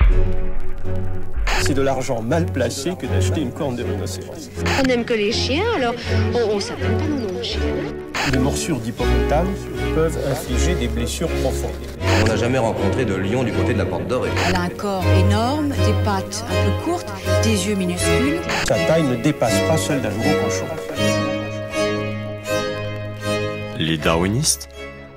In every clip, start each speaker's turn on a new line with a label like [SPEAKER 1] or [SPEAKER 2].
[SPEAKER 1] C'est de l'argent mal placé que d'acheter une corne de rhinocéros.
[SPEAKER 2] On n'aime que les chiens, alors on s'appelle pas nos noms de chiens.
[SPEAKER 1] Les morsures d'hippopotame peuvent infliger des blessures profondes.
[SPEAKER 3] On n'a jamais rencontré de lion du côté de la Porte Dorée.
[SPEAKER 4] Elle a un corps énorme, des pattes un peu courtes, des yeux minuscules.
[SPEAKER 1] Sa taille ne dépasse pas celle d'un gros cochon.
[SPEAKER 5] Les darwinistes,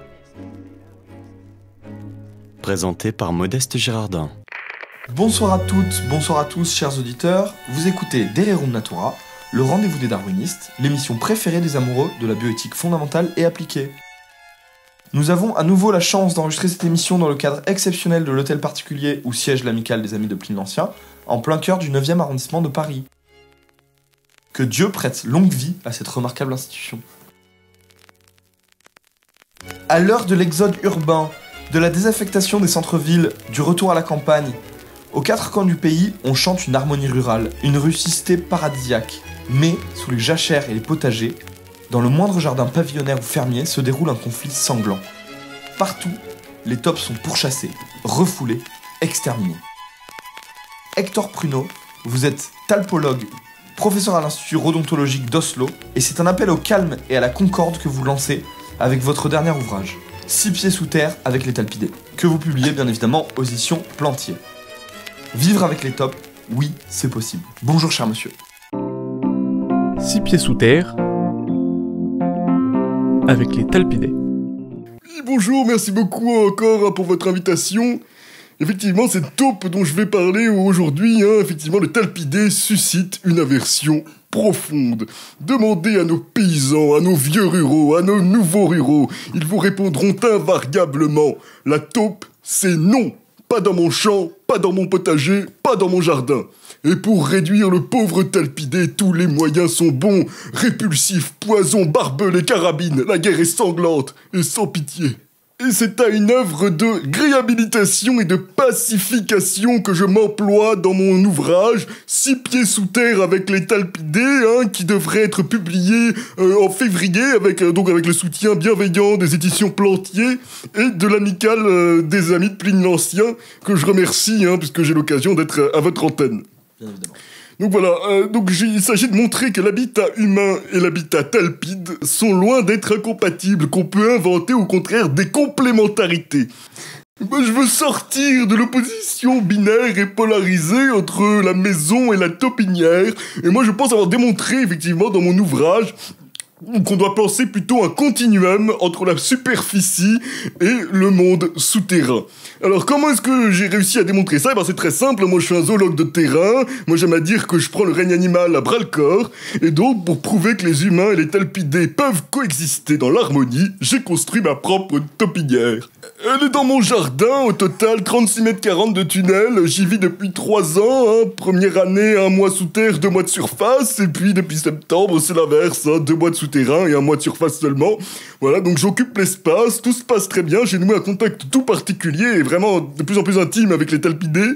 [SPEAKER 5] présenté par Modeste Girardin.
[SPEAKER 6] Bonsoir à toutes, bonsoir à tous, chers auditeurs. Vous écoutez Dererum Natura, le rendez-vous des darwinistes, l'émission préférée des amoureux de la bioéthique fondamentale et appliquée. Nous avons à nouveau la chance d'enregistrer cette émission dans le cadre exceptionnel de l'hôtel particulier où siège l'amicale des Amis de Pline l'Ancien, en plein cœur du 9e arrondissement de Paris. Que Dieu prête longue vie à cette remarquable institution. À l'heure de l'exode urbain, de la désaffectation des centres-villes, du retour à la campagne, aux quatre coins du pays, on chante une harmonie rurale, une rusticité paradisiaque. Mais, sous les jachères et les potagers, dans le moindre jardin pavillonnaire ou fermier se déroule un conflit sanglant. Partout, les taupes sont pourchassés, refoulés, exterminés. Hector Pruneau, vous êtes talpologue, professeur à l'Institut Rodontologique d'Oslo, et c'est un appel au calme et à la concorde que vous lancez avec votre dernier ouvrage, 6 pieds sous terre avec les talpidés, que vous publiez bien évidemment aux éditions Plantier. Vivre avec les taupes, oui, c'est possible. Bonjour cher monsieur.
[SPEAKER 7] 6 pieds sous terre avec les talpidés.
[SPEAKER 8] Oui, bonjour, merci beaucoup encore pour votre invitation. Effectivement, cette taupe dont je vais parler aujourd'hui, effectivement, les talpidés suscitent une aversion profonde. Demandez à nos paysans, à nos vieux ruraux, à nos nouveaux ruraux, ils vous répondront invariablement. La taupe, c'est non. Pas dans mon champ, pas dans mon potager, pas dans mon jardin. Et pour réduire le pauvre talpidé, tous les moyens sont bons. Répulsifs, poison, barbelés, carabines, la guerre est sanglante et sans pitié. Et c'est à une œuvre de réhabilitation et de pacification que je m'emploie dans mon ouvrage 6 pieds sous terre avec les talpidés, qui devrait être publié en février avec le soutien bienveillant des éditions Plantier et de l'amicale des Amis de Pline l'Ancien, que je remercie puisque j'ai l'occasion d'être à votre antenne.
[SPEAKER 6] Bien évidemment.
[SPEAKER 8] Donc voilà, il s'agit de montrer que l'habitat humain et l'habitat talpide sont loin d'être incompatibles, qu'on peut inventer au contraire des complémentarités. Moi, je veux sortir de l'opposition binaire et polarisée entre la maison et la taupinière, et moi je pense avoir démontré effectivement dans mon ouvrage qu'on doit penser plutôt un continuum entre la superficie et le monde souterrain. Alors comment est-ce que j'ai réussi à démontrer ça ? C'est très simple, moi je suis un zoologue de terrain, moi j'aime à dire que je prends le règne animal à bras-le-corps, et donc pour prouver que les humains et les talpidés peuvent coexister dans l'harmonie, j'ai construit ma propre taupinière. Elle est dans mon jardin, au total 36 mètres 40 de tunnel, j'y vis depuis 3 ans, première année 1 mois sous terre, 2 mois de surface, et puis depuis septembre c'est l'inverse, 2 mois de souterrain et 1 mois de surface seulement. Voilà, donc j'occupe l'espace, tout se passe très bien, j'ai noué un contact tout particulier et vraiment de plus en plus intime avec les talpidés.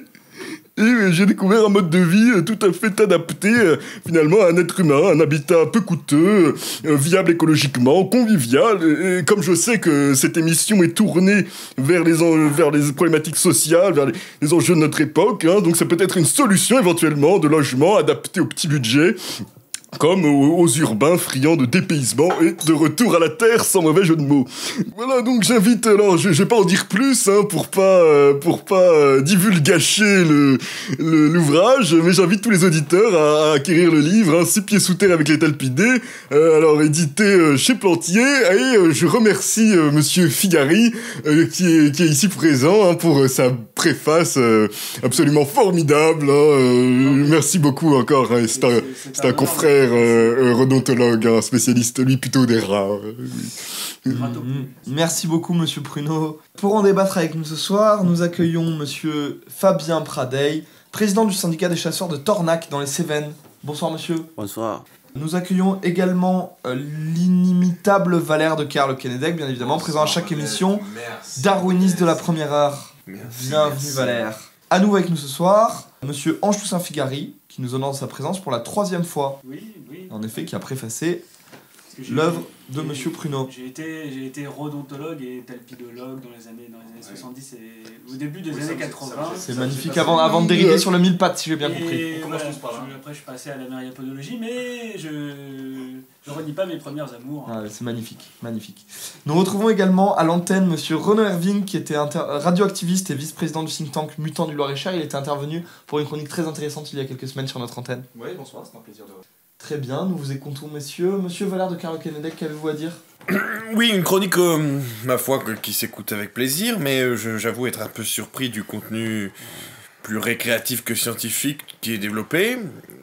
[SPEAKER 8] Et j'ai découvert un mode de vie tout à fait adapté finalement à un être humain, un habitat peu coûteux, viable écologiquement, convivial. Et comme je sais que cette émission est tournée vers les problématiques sociales, vers les enjeux de notre époque, donc ça peut être une solution éventuellement de logement adapté au petit budget, comme aux urbains friands de dépaysement et de retour à la terre sans mauvais jeu de mots. Voilà, donc j'invite, alors je vais pas en dire plus pour pas divulgacher l'ouvrage, mais j'invite tous les auditeurs à acquérir le livre 6 pieds sous terre avec les talpidés, alors édité chez Plantier, et je remercie monsieur Figari qui est ici présent pour sa préface absolument formidable. Merci beaucoup encore, c'est un confrère odontologue, un spécialiste lui plutôt des rats.
[SPEAKER 6] Merci beaucoup monsieur Pruneau. Pour en débattre avec nous ce soir, nous accueillons monsieur Fabien Pradey, président du syndicat des chasseurs de Tornac dans les Cévennes. Bonsoir monsieur.
[SPEAKER 3] Bonsoir.
[SPEAKER 6] Nous accueillons également l'inimitable Valère de Carle-Kennedec, bien évidemment, présent à chaque émission, darwiniste de la première heure. Bienvenue Valère. À nouveau avec nous ce soir, monsieur Ange Toussaint Figari, qui nous honore de sa présence pour la 3e fois.
[SPEAKER 9] Oui.
[SPEAKER 6] En effet, qui a préfacé l'œuvre de Monsieur Pruneau.
[SPEAKER 9] J'ai été rodontologue et talpidologue dans les années 70 et au début des années 80.
[SPEAKER 6] C'est magnifique, avant de dériver sur le mille pattes, si j'ai bien compris.
[SPEAKER 9] Voilà, après, je suis passé à la myriapodologie, mais je renie pas mes premières amours.
[SPEAKER 6] Ah, c'est magnifique, magnifique. Nous retrouvons également à l'antenne Monsieur Renaud Erving, qui était radioactiviste et vice-président du think tank Mutant du Loir-et-Cher. Il était intervenu pour une chronique très intéressante il y a quelques semaines sur notre antenne.
[SPEAKER 10] Oui, bonsoir, c'est un plaisir de...
[SPEAKER 6] Très bien, nous vous écoutons, messieurs. Monsieur Valère de Carlo-Kennedy, qu'avez-vous à dire ?
[SPEAKER 10] Oui, une chronique, ma foi, qui s'écoute avec plaisir, mais j'avoue être un peu surpris du contenu plus récréatif que scientifique qui est développé.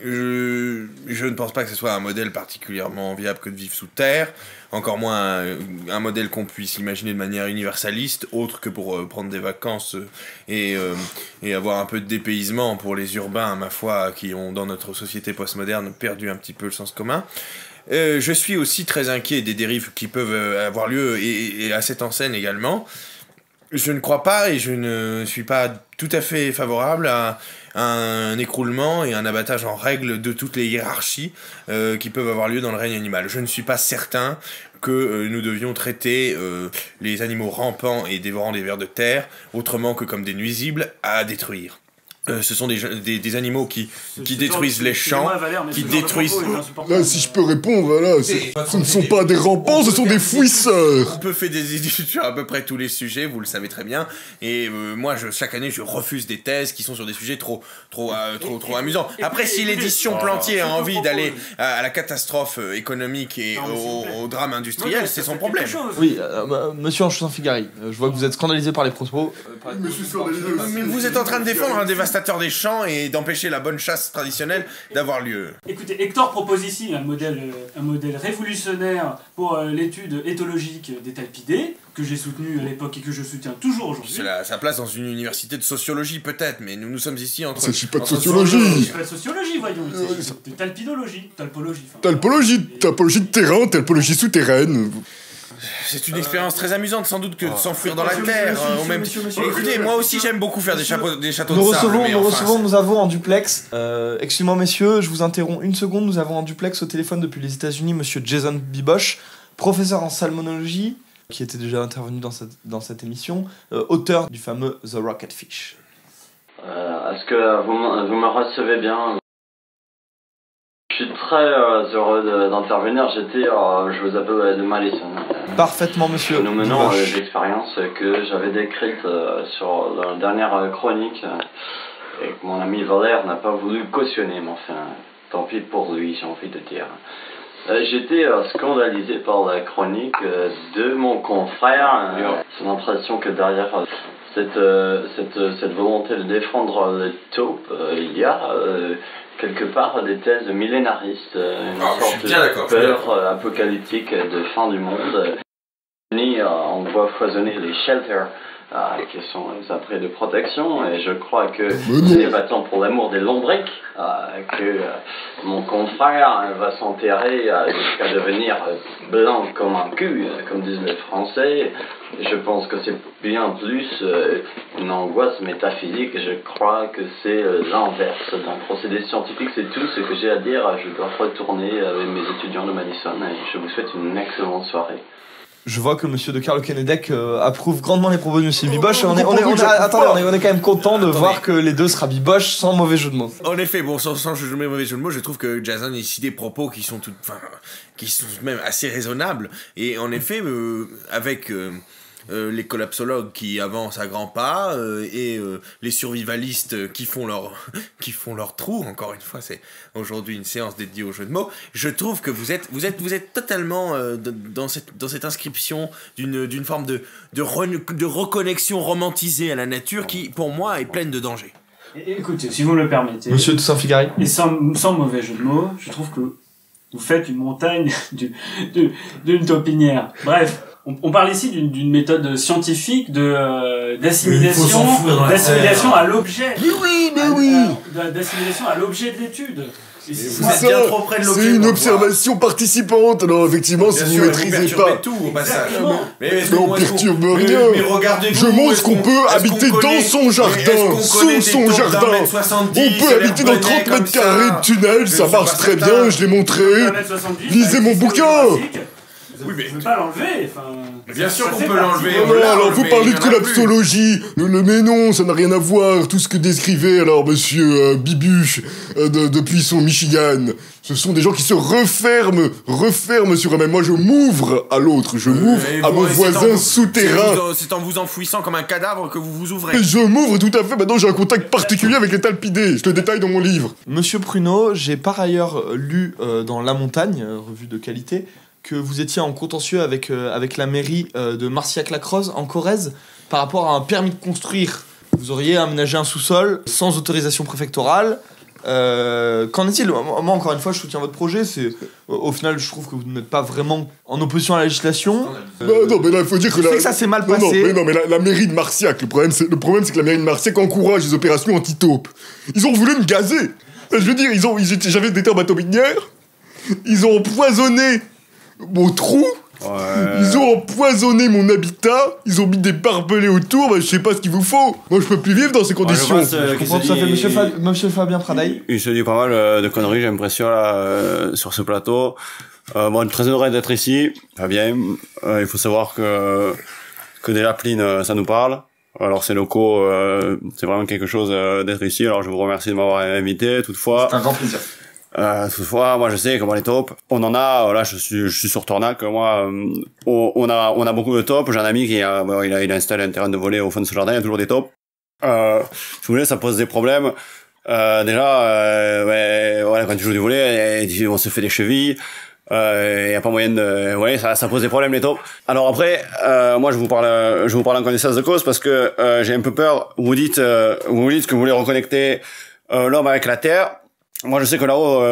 [SPEAKER 10] Je ne pense pas que ce soit un modèle particulièrement viable que de vivre sous terre, encore moins un modèle qu'on puisse imaginer de manière universaliste, autre que pour prendre des vacances et avoir un peu de dépaysement pour les urbains, ma foi, qui ont dans notre société postmoderne perdu un petit peu le sens commun. Je suis aussi très inquiet des dérives qui peuvent avoir lieu et à cette enseigne également. Je ne crois pas et je ne suis pas tout à fait favorable à un écroulement et un abattage en règle de toutes les hiérarchies qui peuvent avoir lieu dans le règne animal. Je ne suis pas certain que nous devions traiter les animaux rampants et dévorant des vers de terre autrement que comme des nuisibles à détruire. Ce sont des animaux qui détruisent les champs, qui détruisent...
[SPEAKER 8] Là, si je peux répondre, voilà, ce ne sont pas des rampants, ce sont des fouisseurs.
[SPEAKER 10] On peut faire des études sur à peu près tous les sujets, vous le savez très bien, et moi, chaque année, je refuse des thèses qui sont sur des sujets trop amusants. Après, si l'édition Plantier a envie d'aller à la catastrophe économique et au drame industriel, c'est son problème.
[SPEAKER 6] Oui, monsieur Anchouin-Figari, je vois que vous êtes scandalisé par les propos.
[SPEAKER 10] Mais vous êtes en train de défendre un dévastateur des champs et d'empêcher la bonne chasse traditionnelle d'avoir lieu.
[SPEAKER 9] Écoutez, Hector propose ici un modèle révolutionnaire pour l'étude éthologique des talpidés, que j'ai soutenu à l'époque et que je soutiens toujours aujourd'hui.
[SPEAKER 10] C'est sa place dans une université de sociologie peut-être, mais nous sommes ici entre...
[SPEAKER 8] Il ne s'agit pas de sociologie.
[SPEAKER 9] Il ne s'agit pas de sociologie, voyons, il s'agit de talpidologie.
[SPEAKER 8] Talpologie de terrain, talpologie souterraine.
[SPEAKER 10] C'est une expérience très amusante sans doute que de s'enfuir dans la terre. Écoutez, moi aussi j'aime beaucoup faire des châteaux de sable.
[SPEAKER 6] Nous avons en duplex, excusez-moi messieurs, je vous interromps une seconde, nous avons en duplex au téléphone depuis les États-Unis monsieur Jason Bibosh, professeur en salmonologie, qui était déjà intervenu dans cette émission, auteur du fameux The Rocket Fish.
[SPEAKER 11] Est-ce que vous me recevez bien ? Je suis très heureux d'intervenir. Je vous appelle de Madison.
[SPEAKER 6] Parfaitement, monsieur.
[SPEAKER 11] Nous menons l'expérience que j'avais décrite sur la dernière chronique et que mon ami Valère n'a pas voulu cautionner, mais enfin, tant pis pour lui, j'ai envie de dire. J'étais scandalisé par la chronique de mon confrère. J'ai l'impression que derrière cette volonté de défendre le taupe, il y a quelque part des thèses millénaristes, une sorte de peur apocalyptique de fin du monde. On voit foisonner les shelters, qui sont les abris de protection, et je crois que c'est battant pour l'amour des lombrics que mon confrère va s'enterrer jusqu'à devenir blanc comme un cul, comme disent les Français. Je pense que c'est bien plus une angoisse métaphysique. Je crois que c'est l'inverse d'un procédé scientifique. C'est tout ce que j'ai à dire. Je dois retourner avec mes étudiants de Madison et je vous souhaite une excellente soirée.
[SPEAKER 6] Je vois que monsieur de Carlo-Kennedy approuve grandement les propos de monsieur Bibosh. On est quand même content de voir que les deux sera Bibosh sans mauvais jeu de mots.
[SPEAKER 10] En effet, bon, sans mauvais jeu de mots, je trouve que Jason a ici des propos qui sont qui sont même assez raisonnables. Et en effet, avec les collapsologues qui avancent à grands pas et les survivalistes qui font leur trou, encore une fois, c'est aujourd'hui une séance dédiée au jeu de mots. Je trouve que vous êtes totalement dans cette inscription d'une forme de reconnexion romantisée à la nature qui, pour moi, est pleine de dangers.
[SPEAKER 9] Écoutez, si vous me le permettez,
[SPEAKER 6] monsieur de Saint-Figari,
[SPEAKER 9] et sans mauvais jeu de mots, je trouve que vous faites une montagne d'une taupinière. Bref, On parle ici d'une méthode scientifique d'assimilation à l'objet. D'assimilation à l'objet de l'étude.
[SPEAKER 10] Vous êtes bien trop près de l'objet.
[SPEAKER 8] C'est une observation participante, alors effectivement, si vous maîtrisez pas...
[SPEAKER 10] tout au passage.
[SPEAKER 8] Mais on perturbe rien. Je montre qu'on peut habiter dans son jardin, sous son jardin. On peut habiter dans 30 mètres carrés de tunnel, ça marche très bien, je l'ai montré. Lisez mon bouquin.
[SPEAKER 9] Oui, mais... Je peux pas l'enlever, enfin...
[SPEAKER 10] Bien sûr qu'on peut l'enlever.
[SPEAKER 8] Alors vous parlez de collapsologie. Mais non, ça n'a rien à voir. Tout ce que décrivait alors monsieur Bibuche depuis son Michigan. Ce sont des gens qui se referment sur eux-mêmes. Moi, je m'ouvre à l'autre. Je m'ouvre à mon voisin souterrain.
[SPEAKER 10] C'est en vous enfouissant comme un cadavre que vous vous ouvrez.
[SPEAKER 8] Et je m'ouvre tout à fait. Maintenant, j'ai un contact particulier avec les talpidés. Je le détaille dans mon livre.
[SPEAKER 6] Monsieur Pruneau, j'ai par ailleurs lu dans La Montagne, revue de qualité, que vous étiez en contentieux avec la mairie de Marciac-la-Creuse, en Corrèze, par rapport à un permis de construire. Vous auriez aménagé un sous-sol sans autorisation préfectorale. Qu'en est-il ? Moi, encore une fois, je soutiens votre projet. Au final, je trouve que vous n'êtes pas vraiment en opposition à la législation.
[SPEAKER 8] Non, mais là, il faut dire que...
[SPEAKER 6] Je sais que ça s'est mal passé.
[SPEAKER 8] Non, mais la mairie de Marciac, le problème, c'est que la mairie de Marciac encourage les opérations anti-taupes. Ils ont voulu me gazer. Je veux dire, j'avais des termes atomiques. Ils ont empoisonné mon trou, ils ont empoisonné mon habitat, ils ont mis des barbelés autour, je sais pas ce qu'il vous faut. Moi je peux plus vivre dans ces conditions.
[SPEAKER 6] Je comprends tout à fait, monsieur Fabien Pradaille.
[SPEAKER 5] Il se dit pas mal de conneries, j'ai l'impression, là, sur ce plateau. Bon, très heureux d'être ici, Fabien. Il faut savoir que déjà Pline, ça nous parle. Alors ces locaux, c'est vraiment quelque chose d'être ici, alors je vous remercie de m'avoir invité, toutefois.
[SPEAKER 6] C'est un grand plaisir.
[SPEAKER 5] Toutefois, moi je sais comment les taupes, on en a, là je suis sur Tornac, moi, on a beaucoup de taupes, j'ai un ami qui il a installé un terrain de volley au fond de ce jardin, il y a toujours des taupes. Si vous voulez, ça pose des problèmes. Déjà, voilà, quand tu joues du volley, on se fait des chevilles, y a pas moyen de, ça pose des problèmes les taupes. Alors après, moi je vous parle en connaissance de cause parce que j'ai un peu peur. Vous dites que vous voulez reconnecter l'homme avec la terre. Moi, je sais que là-haut,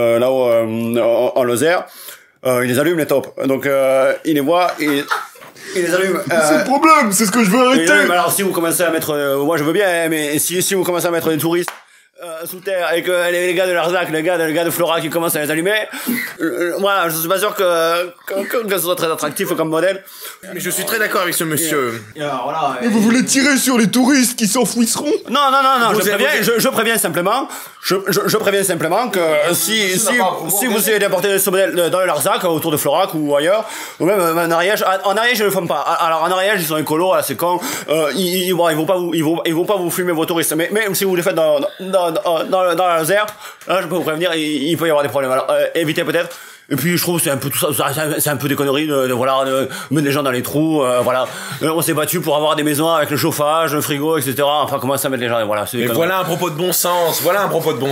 [SPEAKER 5] en Lozère, ils les allument les taupes. Donc, ils les voient, ils les allument.
[SPEAKER 8] C'est le problème, c'est ce que je veux arrêter.
[SPEAKER 5] Mais alors, si vous commencez à mettre, moi je veux bien, mais si vous commencez à mettre des touristes sous terre et que les gars de Larzac, les gars de Flora qui commencent à les allumer, moi, je suis pas sûr que ce soit très attractif comme modèle.
[SPEAKER 10] Mais je suis très d'accord avec ce monsieur.
[SPEAKER 8] Mais vous voulez tirer sur les touristes qui s'enfouisseront ?
[SPEAKER 5] Non, je préviens simplement. Je préviens simplement que si vous essayez d'apporter ce modèle dans le Larzac, autour de Florac ou ailleurs, ou même en Ariège, ils ne le font pas. Alors en Ariège, ils sont écolos, là, c'est con. Ils vont pas vous fumer vos touristes. Mais même si vous les faites dans la Lozère, là, je peux vous prévenir, il peut y avoir des problèmes. Alors évitez peut-être. Et puis je trouve que c'est un peu tout ça, c'est un peu des conneries de mettre les gens dans les trous, voilà. On s'est battu pour avoir des maisons avec le chauffage, le frigo, etc. Enfin, comment ça mettre les gens, voilà.
[SPEAKER 10] Mais voilà un propos de bon sens, Moi,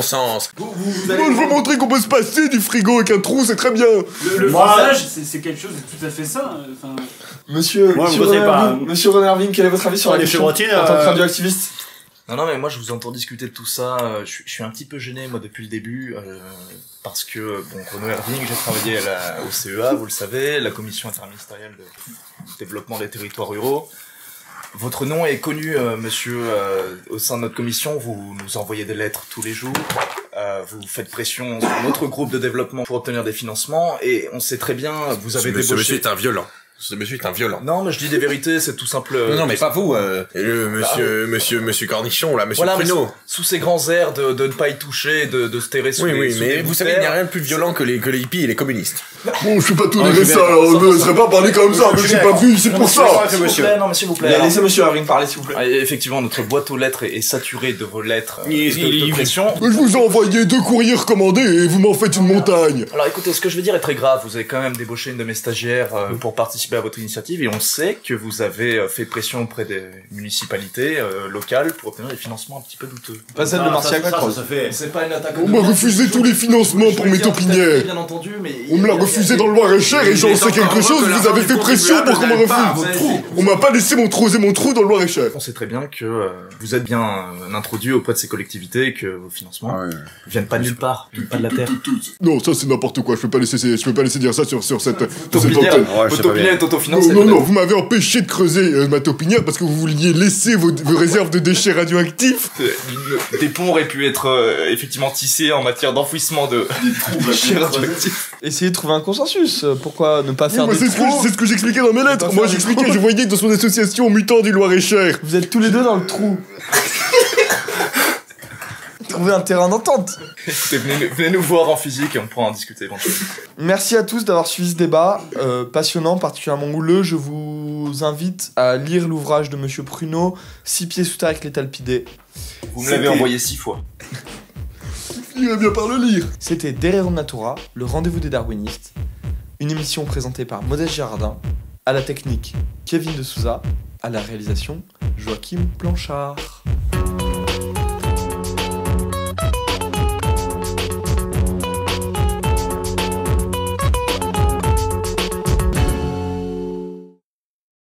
[SPEAKER 8] je veux montrer qu'on peut se passer du frigo avec un trou, c'est très bien.
[SPEAKER 9] Le françage, c'est quelque chose de tout à fait ça. Enfin...
[SPEAKER 6] Monsieur René Irving, quel est votre avis sur la question en tant que radioactiviste ?
[SPEAKER 12] Non, mais moi je vous entends discuter de tout ça, je suis un petit peu gêné moi depuis le début, parce que, bon, René Irving, j'ai travaillé au CEA, vous le savez, la commission interministérielle de développement des territoires ruraux. Votre nom est connu, monsieur, au sein de notre commission, vous nous envoyez des lettres tous les jours, vous faites pression sur notre groupe de développement pour obtenir des financements, et on sait très bien, vous avez débauché...
[SPEAKER 10] Ce monsieur est un violent. Ce monsieur est un violent.
[SPEAKER 12] Non, mais je dis des vérités, c'est tout simple.
[SPEAKER 10] Non, mais pas vous. Monsieur Cornichon, là, monsieur Pruneau.
[SPEAKER 12] Sous ces grands airs de ne pas y toucher, de se terrer sous
[SPEAKER 10] Oui, mais vous savez, il n'y a rien de plus violent que les hippies et les communistes.
[SPEAKER 8] Bon, je suis pas tolérer ça, alors on ne serait pas parler comme ça, mais je suis pas vu, c'est pour ça.
[SPEAKER 12] S'il vous plaît.
[SPEAKER 6] Laissez monsieur Irving parler, s'il vous plaît.
[SPEAKER 12] Effectivement, notre boîte aux lettres est saturée de vos lettres de pression.
[SPEAKER 8] Je vous ai envoyé 2 courriers recommandés et vous m'en faites une montagne.
[SPEAKER 12] Alors écoutez, ce que je veux dire est très grave. Vous avez quand même débauché une de mes stagiaires pour participer à votre initiative, et on sait que vous avez fait pression auprès des municipalités locales pour obtenir des financements un petit peu douteux.
[SPEAKER 6] Pas celle de Marciac-la-Creuse.
[SPEAKER 12] C'est pas une attaque.
[SPEAKER 8] On m'a refusé tous les financements pour mes taupinières.
[SPEAKER 12] Bien entendu, mais
[SPEAKER 8] on me l'a refusé dans le Loir-et-Cher et j'en sais quelque chose, vous avez fait pression pour qu'on me refuse. On m'a pas laissé creuser mon trou dans le Loir-et-Cher.
[SPEAKER 12] On sait très bien que vous êtes bien introduit auprès de ces collectivités et que vos financements viennent pas de nulle part, viennent pas de la terre.
[SPEAKER 8] Non, ça c'est n'importe quoi, je peux pas laisser dire ça sur cette antenne.
[SPEAKER 12] Votre taupinette est autofinancé.
[SPEAKER 8] Non, vous m'avez empêché de creuser ma taupinière parce que vous vouliez laisser vos réserves de déchets radioactifs.
[SPEAKER 12] Des ponts auraient pu être effectivement tissés en matière d'enfouissement de déchets radioactifs.
[SPEAKER 6] Essayez de trouver un consensus. Pourquoi ne pas faire des trous?
[SPEAKER 8] C'est ce que j'expliquais dans mes lettres. Moi, j'expliquais, je voyais dans son association Mutants du Loir-et-Cher.
[SPEAKER 6] Vous êtes tous les deux dans le trou. Trouvez un terrain d'entente.
[SPEAKER 12] Venez nous voir en physique et on pourra en discuter éventuellement.
[SPEAKER 6] Merci à tous d'avoir suivi ce débat passionnant, particulièrement houleux. Je vous invite à lire l'ouvrage de Monsieur Pruneau, 6 pieds sous terre avec les talpidés.
[SPEAKER 12] Vous me l'avez envoyé 6 fois.
[SPEAKER 8] Il va bien par le lire.
[SPEAKER 6] C'était Dererum Natura, le rendez-vous des darwinistes. Une émission présentée par Modeste Girardin, à la technique Kevin de Souza, à la réalisation Joachim Blanchard.